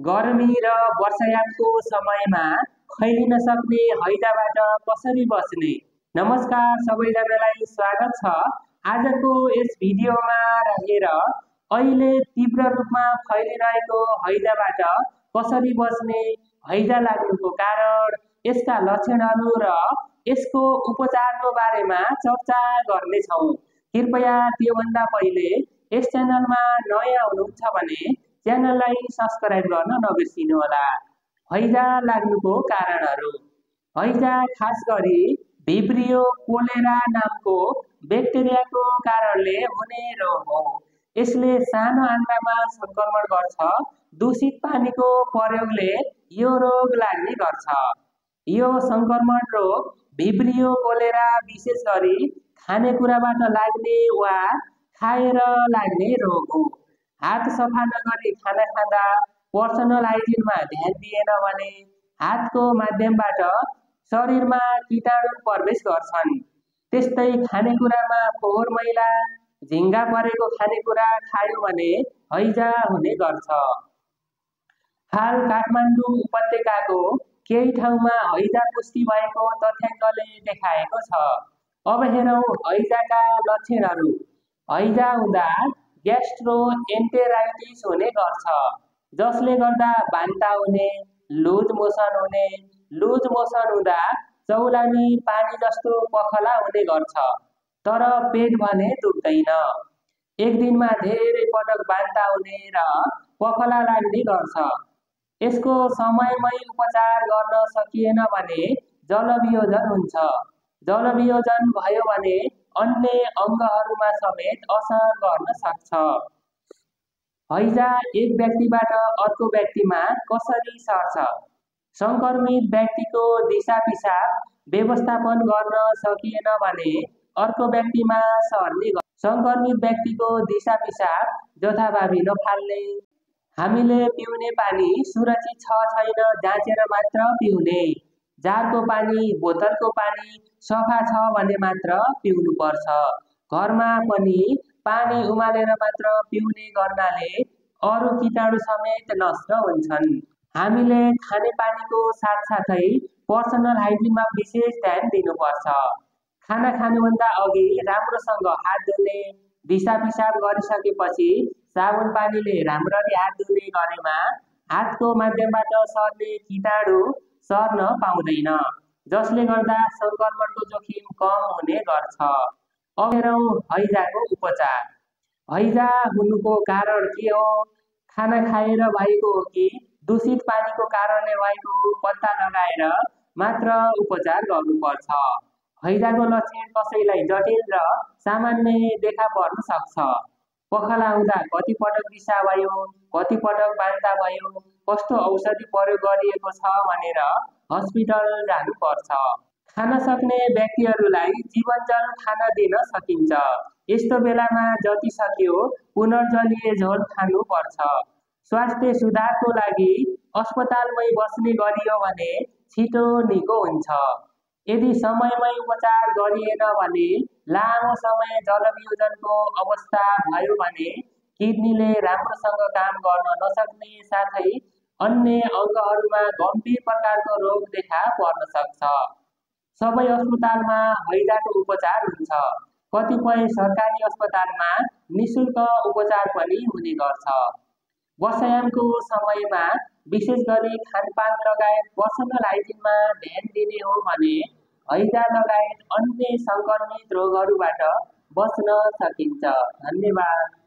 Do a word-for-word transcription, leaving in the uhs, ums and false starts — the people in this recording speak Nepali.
गर्मी र वर्षायामको समयमा फैलिन सक्ने हैजाबाट कसरी बच्ने? नमस्कार सबैजनालाई स्वागत छ। आजको यस भिडियोमा रहेर अहिले तीव्र रूपमा फैलिरहेको हैजाबाट कसरी बच्ने, हैजा लाग्नुको कारण, यसका लक्षणहरू र यसको उपचारको बारेमा चर्चा गर्नेछौँ। कृपया त्योभन्दा पहिले यस च्यानलमा नयाँ हुनुहुन्छ भने च्यानललाई सब्स्क्राइब गर्न नबिर्सिनुहोला। हैजा लाग्नुको कारणहरू। हैजा खास गरी भिब्रियो कोलेरा नामको ब्याक्टेरियाको कारणले हुने रोग हो। यसले सानो आन्द्रामा संक्रमण गर्छ। दूषित पानीको प्रयोगले यो रोग लाग्ने गर्छ। यो संक्रमण रोग भिब्रियो कोलेरा विशेष गरी खानेकुराबाट लाग्ने वा खाएर लाग्ने रोग हो। हात सफा नगरी खाना खाँदा, पर्सनल हाइजिनमा ध्यान दिएन भने हातको माध्यमबाट शरीरमा कीटाणु प्रवेश गर्छन्। त्यस्तै खानेकुरामा फोहोर मैला, झिङ्गा परेको खानेकुरा खायो भने हैजा हुने गर्छ। हाल काठमाडौँ उपत्यकाको केही ठाउँमा हैजा पुष्टि भएको तथ्याङ्कले देखाएको छ। अब हेरौँ हैजाका लक्षणहरू। हैजा हुँदा ग्यास्ट्रोएन्टेराइटिस हुने गर्छ, जसले गर्दा बान्ता हुने, लुज मोसन हुने। लुज मोसन हुँदा चौलानी पानी जस्तो पखला हुने गर्छ, तर पेट भने दुख्दैन। एक दिनमा धेरै पटक बान्ता हुने र पखला लाग्ने गर्छ। यसको समयमै उपचार गर्न सकिएन भने जलवियोजन हुन्छ। जलवियोजन भयो भने अन्य अङ्गहरूमा समेत असर गर्न सक्छ। हैजा एक व्यक्तिबाट अर्को व्यक्तिमा कसरी सर्छ? संक्रमित व्यक्तिको दिशा पिसाब व्यवस्थापन गर्न सकिएन भने अर्को व्यक्तिमा सर्ने गर्छ। संक्रमित व्यक्तिको दिशा पिसाब जथाभावी नफाल्ने। हामीले पिउने पानी सुरक्षित छ छैन जाँचेर मात्र पिउने। जारको पानी, बोतलको पानी सफा छ भने मात्र पिउनुपर्छ। घरमा पनि पानी उमालेर मात्र पिउने गर्नाले अरू कीटाणु समेत नष्ट हुन्छन्। हामीले खाने पानीको साथसाथै पर्सनल हाइजिनमा विशेष ध्यान दिनुपर्छ। खाना खानुभन्दा अघि राम्रोसँग हात धुने, दिशा पिसाब गरिसकेपछि साबुन पानीले राम्ररी हात धुने गरेमा हातको माध्यमबाट सर्ने कीटाणु सर्न पाउँदैन, जसले गर्दा संक्रमणको जोखिम कम हुने गर्छ। अब हेरौँ हैजाको उपचार। हैजा हुनुको कारण के हो? खाना खाएर भएको हो कि दूषित पानीको कारणले भएको हो? पत्ता लगाएर मात्र उपचार गर्नुपर्छ। हैजाको लक्षण कसैलाई जटिल र सामान्य देखा पर्न सक्छ। पखला हुँदा कति पटक दिशा भयो, कति पटक बान्ता भयो, कस्तो औषधि प्रयोग गरिएको छ भनेर हस्पिटल जानुपर्छ। खान सक्ने व्यक्तिहरूलाई जीवनजल खान दिन सकिन्छ। यस्तो बेलामा जति सक्यो पुनर्जलीय झोल खानुपर्छ। स्वास्थ्य सुधारको लागि अस्पतालमै बस्ने गरियो भने छिटो निको हुन्छ। यदि समयमै उपचार गरिएन भने लामो समय जलवियोजनको अवस्था भयो भने किडनीले राम्रोसँग काम गर्न नसक्ने साथै अन्य अङ्गहरूमा गम्भीर प्रकारको रोग देखा पर्न सक्छ। सबै अस्पतालमा हैजाको उपचार हुन्छ। कतिपय सरकारी अस्पतालमा निशुल्क उपचार पनि हुने गर्छ। वर्षायामको समयमा विशेष गरी खानपान लगायत पर्सनल हाइजिनमा ध्यान दिने हो भने हैजा लगायत अन्य संक्रमित रोगहरूबाट बच्न सकिन्छ। धन्यवाद।